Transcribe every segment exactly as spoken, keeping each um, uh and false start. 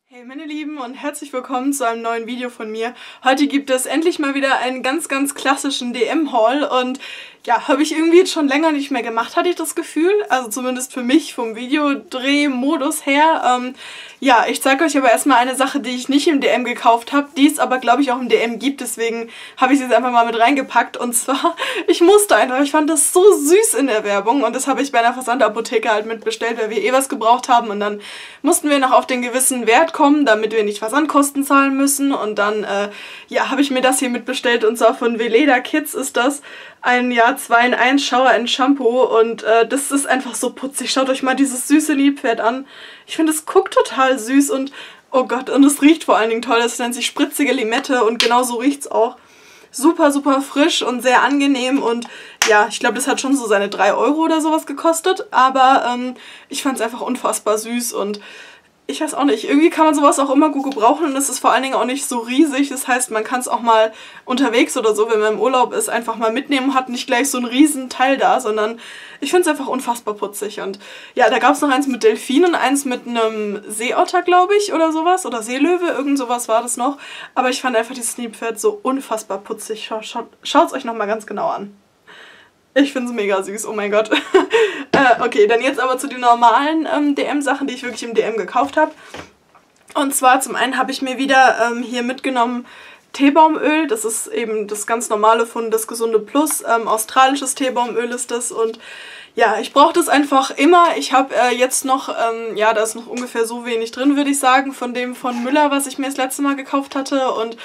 Hey meine Lieben und herzlich willkommen zu einem neuen Video von mir. Heute gibt es endlich mal wieder einen ganz, ganz klassischen D M-Haul und ja, habe ich irgendwie jetzt schon länger nicht mehr gemacht, hatte ich das Gefühl. Also zumindest für mich vom Videodrehmodus her. Ähm, ja, ich zeige euch aber erstmal eine Sache, die ich nicht im D M gekauft habe, die es aber glaube ich auch im D M gibt, deswegen habe ich sie jetzt einfach mal mit reingepackt. Und zwar, ich musste einfach, ich fand das so süß in der Werbung und das habe ich bei einer Versandapotheke halt mitbestellt, weil wir eh was gebraucht haben und dann mussten wir noch auf den gewissen Wert kommen, damit wir nicht Versandkosten zahlen müssen. Und dann, äh, ja, habe ich mir das hier mitbestellt und zwar von Veleda Kids ist das. Ein ja, zwei in eins Shower and Shampoo und äh, das ist einfach so putzig. Schaut euch mal dieses süße Nilpferd an. Ich finde, es guckt total süß und oh Gott, und es riecht vor allen Dingen toll. Das nennt sich spritzige Limette und genau so riecht es auch. Super, super frisch und sehr angenehm und ja, ich glaube, das hat schon so seine drei Euro oder sowas gekostet, aber ähm, ich fand es einfach unfassbar süß und ich weiß auch nicht, irgendwie kann man sowas auch immer gut gebrauchen und es ist vor allen Dingen auch nicht so riesig. Das heißt, man kann es auch mal unterwegs oder so, wenn man im Urlaub ist, einfach mal mitnehmen und hat nicht gleich so einen riesen Teil da, sondern ich finde es einfach unfassbar putzig. Und ja, da gab es noch eins mit Delfin und eins mit einem Seeotter, glaube ich, oder sowas. Oder Seelöwe, irgend sowas war das noch. Aber ich fand einfach dieses Nilpferd so unfassbar putzig. Schaut es euch nochmal ganz genau an. Ich finde es mega süß, oh mein Gott. äh, okay, dann jetzt aber zu den normalen ähm, D M-Sachen, die ich wirklich im D M gekauft habe. Und zwar zum einen habe ich mir wieder ähm, hier mitgenommen Teebaumöl. Das ist eben das ganz normale von Das Gesunde Plus. Ähm, australisches Teebaumöl ist das und ja, ich brauche das einfach immer. Ich habe äh, jetzt noch, ähm, ja, da ist noch ungefähr so wenig drin, würde ich sagen, von dem von Müller, was ich mir das letzte Mal gekauft hatte und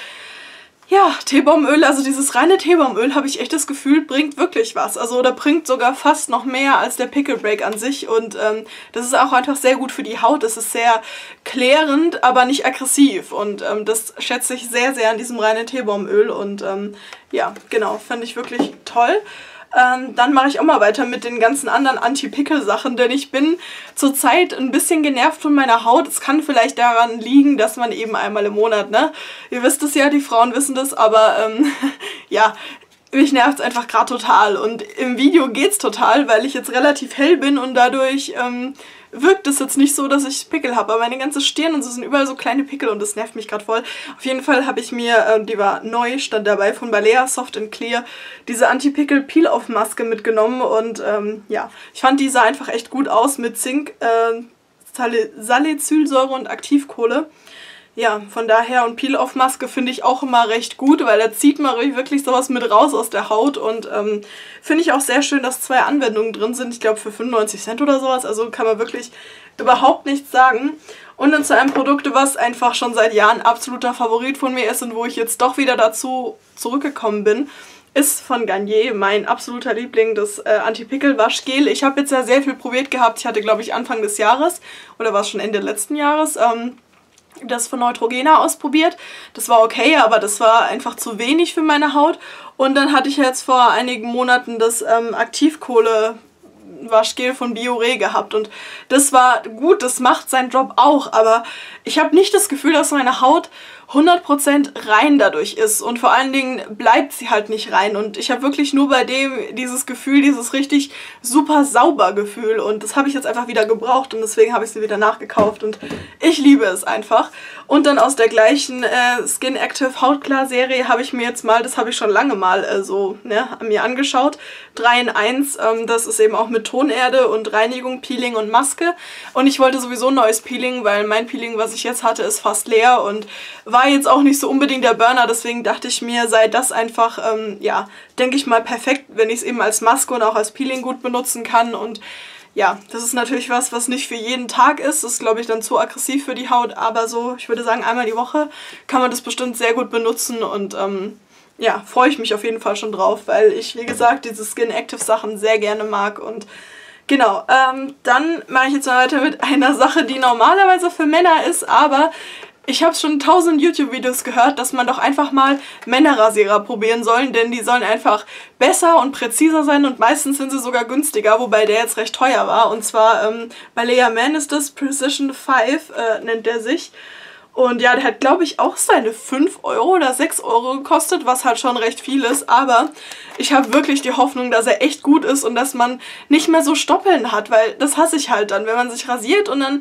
ja, Teebaumöl, also dieses reine Teebaumöl, habe ich echt das Gefühl, bringt wirklich was. Also oder bringt sogar fast noch mehr als der Pickle Break an sich. Und ähm, das ist auch einfach sehr gut für die Haut. Es ist sehr klärend, aber nicht aggressiv. Und ähm, das schätze ich sehr, sehr an diesem reinen Teebaumöl. Und ähm, ja, genau, fand ich wirklich toll. Ähm, dann mache ich auch mal weiter mit den ganzen anderen Anti-Pickel-Sachen, denn ich bin zurzeit ein bisschen genervt von meiner Haut. Es kann vielleicht daran liegen, dass man eben einmal im Monat, ne? Ihr wisst es ja, die Frauen wissen das, aber ähm, ja, mich nervt es einfach gerade total. Und im Video geht's total, weil ich jetzt relativ hell bin und dadurch ähm, wirkt es jetzt nicht so, dass ich Pickel habe. Aber meine ganze Stirn und so sind überall so kleine Pickel und das nervt mich gerade voll. Auf jeden Fall habe ich mir, äh, die war neu, stand dabei von Balea Soft and Clear, diese Anti-Pickel Peel-Off-Maske mitgenommen. Und ähm, ja, ich fand die sah einfach echt gut aus mit Zink, äh, Sal Salicylsäure und Aktivkohle. Ja, von daher und Peel-Off-Maske finde ich auch immer recht gut, weil da zieht man wirklich sowas mit raus aus der Haut und ähm, finde ich auch sehr schön, dass zwei Anwendungen drin sind, ich glaube für fünfundneunzig Cent oder sowas, also kann man wirklich überhaupt nichts sagen. Und dann zu einem Produkt, was einfach schon seit Jahren absoluter Favorit von mir ist und wo ich jetzt doch wieder dazu zurückgekommen bin, ist von Garnier mein absoluter Liebling, das äh, Anti-Pickel-Waschgel. Ich habe jetzt ja sehr viel probiert gehabt, ich hatte glaube ich Anfang des Jahres oder war es schon Ende letzten Jahres, ähm, das von Neutrogena ausprobiert. Das war okay, aber das war einfach zu wenig für meine Haut. Und dann hatte ich jetzt vor einigen Monaten das ähm, Aktivkohle Waschgel von Biore gehabt und das war gut, das macht seinen Job auch, aber ich habe nicht das Gefühl, dass meine Haut hundert Prozent rein dadurch ist und vor allen Dingen bleibt sie halt nicht rein und ich habe wirklich nur bei dem dieses Gefühl, dieses richtig super sauber Gefühl und das habe ich jetzt einfach wieder gebraucht und deswegen habe ich sie wieder nachgekauft und ich liebe es einfach. Und dann aus der gleichen äh, Skin Active Hautklar Serie habe ich mir jetzt mal, das habe ich schon lange mal äh, so ne, mir angeschaut, drei in eins, ähm, das ist eben auch mit Tonerde und Reinigung, Peeling und Maske und ich wollte sowieso ein neues Peeling, weil mein Peeling, was ich jetzt hatte, ist fast leer und war jetzt auch nicht so unbedingt der Burner, deswegen dachte ich mir, sei das einfach, ähm, ja, denke ich mal perfekt, wenn ich es eben als Maske und auch als Peeling gut benutzen kann und ja, das ist natürlich was, was nicht für jeden Tag ist, das ist glaube ich dann zu aggressiv für die Haut, aber so, ich würde sagen, einmal die Woche kann man das bestimmt sehr gut benutzen und ähm, ja, freue ich mich auf jeden Fall schon drauf, weil ich, wie gesagt, diese Skin Active Sachen sehr gerne mag und genau, ähm, dann mache ich jetzt mal weiter mit einer Sache, die normalerweise für Männer ist, aber ich habe schon tausend YouTube-Videos gehört, dass man doch einfach mal Männerrasierer probieren soll, denn die sollen einfach besser und präziser sein und meistens sind sie sogar günstiger, wobei der jetzt recht teuer war. Und zwar ähm, bei Lea Man ist das Precision fünf, äh, nennt der sich. Und ja, der hat, glaube ich, auch seine fünf Euro oder sechs Euro gekostet, was halt schon recht viel ist. Aber ich habe wirklich die Hoffnung, dass er echt gut ist und dass man nicht mehr so Stoppeln hat, weil das hasse ich halt dann, wenn man sich rasiert und dann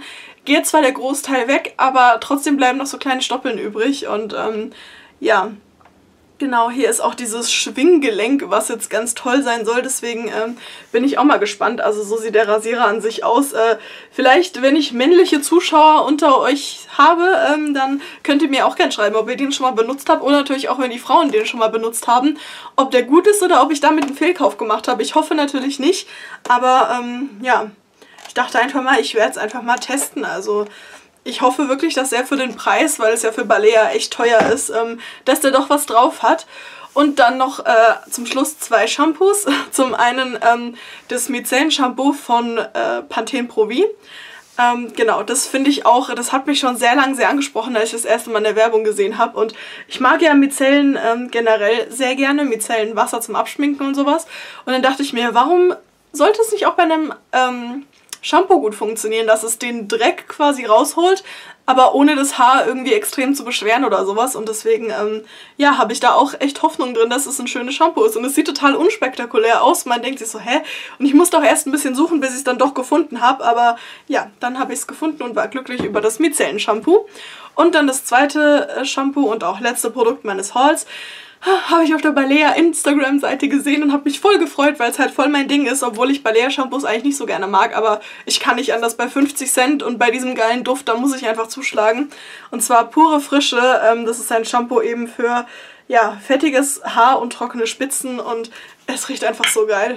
geht zwar der Großteil weg, aber trotzdem bleiben noch so kleine Stoppeln übrig und ähm, ja, genau, hier ist auch dieses Schwinggelenk, was jetzt ganz toll sein soll, deswegen ähm, bin ich auch mal gespannt. Also so sieht der Rasierer an sich aus. Äh, vielleicht, wenn ich männliche Zuschauer unter euch habe, ähm, dann könnt ihr mir auch gerne schreiben, ob ihr den schon mal benutzt habt oder natürlich auch, wenn die Frauen den schon mal benutzt haben, ob der gut ist oder ob ich damit einen Fehlkauf gemacht habe. Ich hoffe natürlich nicht, aber ähm, ja, ich dachte einfach mal, ich werde es einfach mal testen, also ich hoffe wirklich, dass er für den Preis, weil es ja für Balea echt teuer ist, ähm, dass der doch was drauf hat. Und dann noch äh, zum Schluss zwei Shampoos. Zum einen ähm, das Mizellen-Shampoo von äh, Pantene Pro V. Ähm, genau, das finde ich auch, das hat mich schon sehr lange sehr angesprochen, als ich das erste Mal in der Werbung gesehen habe. Und ich mag ja Mizellen ähm, generell sehr gerne, Micellenwasser zum Abschminken und sowas. Und dann dachte ich mir, warum sollte es nicht auch bei einem Ähm, Shampoo gut funktionieren, dass es den Dreck quasi rausholt, aber ohne das Haar irgendwie extrem zu beschweren oder sowas. Und deswegen, ähm, ja, habe ich da auch echt Hoffnung drin, dass es ein schönes Shampoo ist. Und es sieht total unspektakulär aus. Man denkt sich so, hä? Und ich musste auch erst ein bisschen suchen, bis ich es dann doch gefunden habe. Aber ja, dann habe ich es gefunden und war glücklich über das Mizellen-Shampoo. Und dann das zweite äh, Shampoo und auch letzte Produkt meines Hauls habe ich auf der Balea Instagram-Seite gesehen und habe mich voll gefreut, weil es halt voll mein Ding ist, obwohl ich Balea-Shampoos eigentlich nicht so gerne mag, aber ich kann nicht anders bei fünfzig Cent und bei diesem geilen Duft, da muss ich einfach zuschlagen. Und zwar Pure Frische, ähm, das ist ein Shampoo eben für, ja, fettiges Haar und trockene Spitzen und es riecht einfach so geil.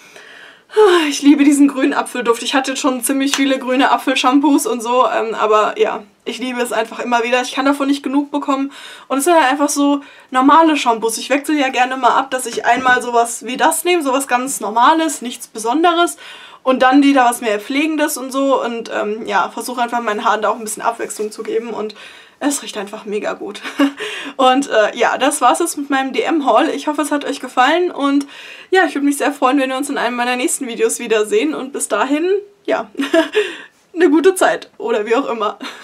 Ich liebe diesen grünen Apfelduft. Ich hatte schon ziemlich viele grüne Apfelshampoos und so, ähm, aber ja, ich liebe es einfach immer wieder. Ich kann davon nicht genug bekommen. Und es sind halt einfach so normale Shampoos. Ich wechsle ja gerne mal ab, dass ich einmal sowas wie das nehme, sowas ganz Normales, nichts Besonderes. Und dann wieder was mehr Pflegendes und so. Und ähm, ja, versuche einfach meinen Haaren da auch ein bisschen Abwechslung zu geben. Und es riecht einfach mega gut. Und äh, ja, das war's jetzt mit meinem D M-Haul. Ich hoffe, es hat euch gefallen. Und ja, ich würde mich sehr freuen, wenn wir uns in einem meiner nächsten Videos wiedersehen. Und bis dahin, ja, eine gute Zeit. Oder wie auch immer.